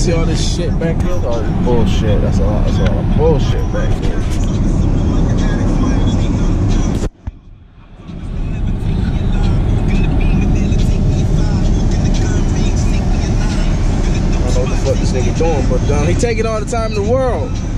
see all this shit back here? All this bullshit. That's a lot of bullshit back here. I don't know what the fuck this nigga doing, but he taking all the time in the world.